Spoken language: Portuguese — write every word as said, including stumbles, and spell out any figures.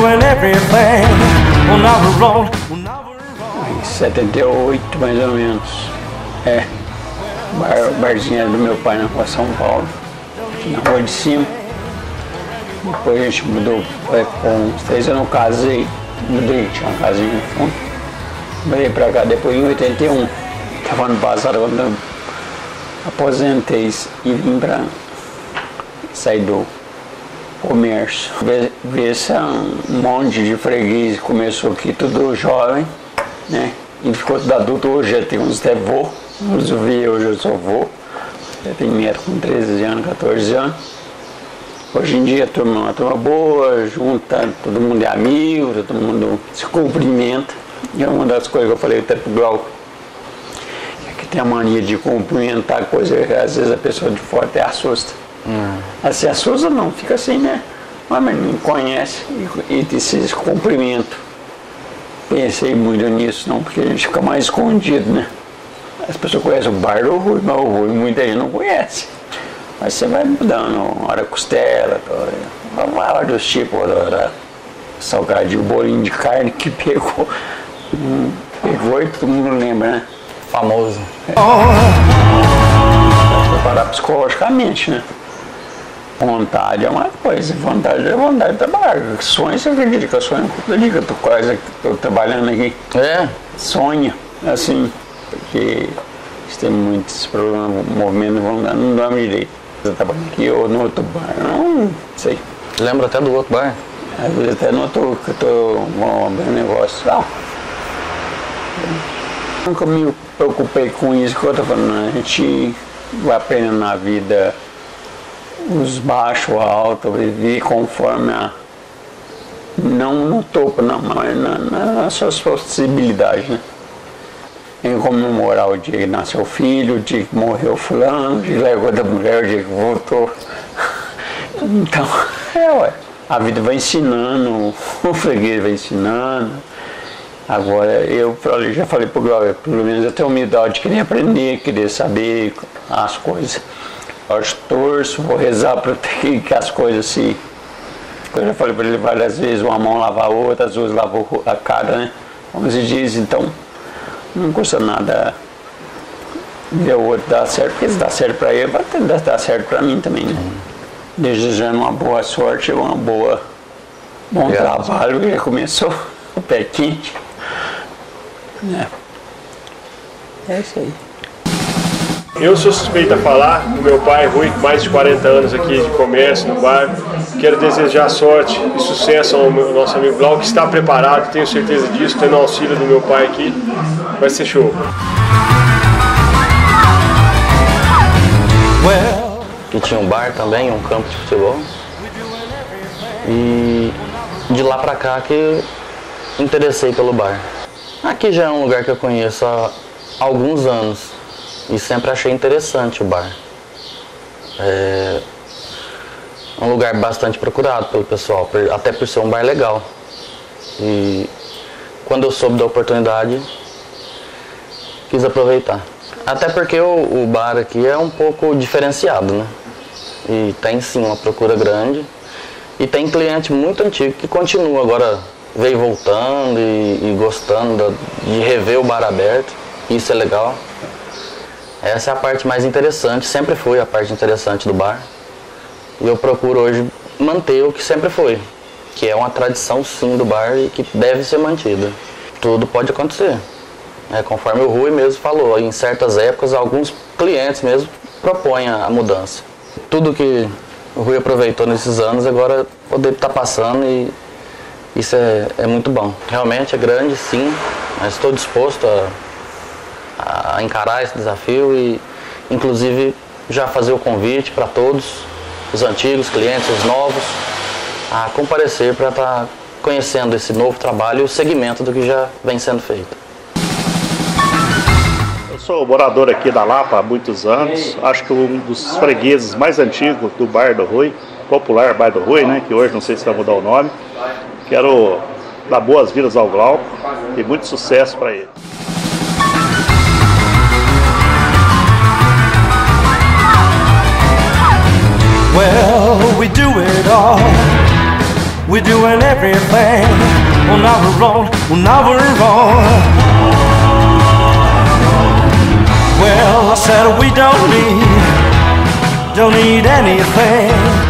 doing everything. Well, now we're rolling. Em setenta e oito, mais ou menos. É. Bar, barzinho era do meu pai na rua São Paulo, na rua de cima. Depois a gente mudou, é, com uns três anos eu casei, mudei, tinha uma casinha no fundo. Mudei pra cá depois em oitenta e um. Tava ano passado quando eu aposentei e vim pra sair do comércio. Ver se um monte de freguês começou aqui, tudo jovem, né? E ficou tudo adulto, hoje já tem uns até vô. Inclusive hoje eu sou vô, já tenho neto com treze anos, quatorze anos. Hoje em dia a turma é uma turma boa, junta, todo mundo é amigo, todo mundo se cumprimenta. E é uma das coisas que eu falei até pro Glauco, que tem a mania de cumprimentar coisa que às vezes a pessoa de fora até assusta. Hum. Ela se assusta não, fica assim, né? Mas não conhece e, e se cumprimenta. Pensei muito nisso não, porque a gente fica mais escondido, né? As pessoas conhecem o bar do Rui, mas o Rui muita gente não conhece. Mas você vai mudando, hora costela, vários tipos, hora salgadinho, bolinho de carne que pegou, hum, pegou e todo mundo lembra, né? Famoso. É. Preparar psicologicamente, né? Vontade é uma coisa, vontade é vontade de trabalhar. Sonho, você acredita que eu sonho? Acredita que eu quase estou trabalhando aqui. É? Sonho, assim. Porque tem muitos problemas, movimento, não dorme direito. Eu trabalho aqui ou no outro bar, não sei. Lembra até do outro bar? Às vezes até no outro que eu estou abrindo negócio. Não. Eu nunca me preocupei com isso que eu estou falando. A gente vai aprendendo na vida os baixos, altos, viver conforme a. Não no topo, não, mas na, nas suas possibilidades, né? Em comemorar o dia que nasceu o filho, o dia que morreu fulano, o dia que levou da mulher, o dia que voltou. Então, é, ué. A vida vai ensinando, o freguês vai ensinando. Agora, eu já falei pro Glauber, pelo menos eu tenho humildade de querer aprender, querer saber as coisas. Eu torço, vou rezar para que as coisas se... Eu já falei para ele várias vezes, uma mão lava a outra, as duas lavam a cara, né? Como se diz, então... Não custa nada ver o outro dar certo, porque se dá certo para ele, vai tentar dar certo para mim também, né? Desejando uma boa sorte, uma boa, bom Obrigado. Trabalho, que já começou o pé quente. É. É isso aí. Eu sou suspeito a falar, o meu pai Rui, mais de quarenta anos aqui de comércio no bairro. Quero desejar sorte e sucesso ao meu, nosso amigo Glauco, que está preparado, tenho certeza disso, tendo o auxílio do meu pai aqui, vai ser show. Que tinha um bar também, um campo de futebol. E de lá pra cá que eu interessei pelo bar. Aqui já é um lugar que eu conheço há alguns anos. E sempre achei interessante o bar. É um lugar bastante procurado pelo pessoal, até por ser um bar legal. E quando eu soube da oportunidade, quis aproveitar. Até porque o, o bar aqui é um pouco diferenciado, né? E tem sim uma procura grande. E tem cliente muito antigo que continua agora, veio voltando e, e gostando de rever o bar aberto. Isso é legal. Essa é a parte mais interessante, sempre foi a parte interessante do bar. E eu procuro hoje manter o que sempre foi, que é uma tradição sim do bar e que deve ser mantida. Tudo pode acontecer. É, conforme o Rui mesmo falou, em certas épocas alguns clientes mesmo propõem a mudança. Tudo que o Rui aproveitou nesses anos, agora poder estar passando e isso é, é muito bom. Realmente é grande sim, mas estou disposto a a encarar esse desafio e inclusive já fazer o convite para todos, os antigos clientes, os novos, a comparecer para estar conhecendo esse novo trabalho e o segmento do que já vem sendo feito. Eu sou morador aqui da Lapa há muitos anos, acho que um dos fregueses mais antigos do Bar do Rui, popular Bar do Rui, né, que hoje não sei se vai mudar o nome. Quero dar boas-vindas ao Glauco e muito sucesso para ele. Well, we do it all. we're doing everything on our own, on our own. Well, I said we don't need, don't need anything.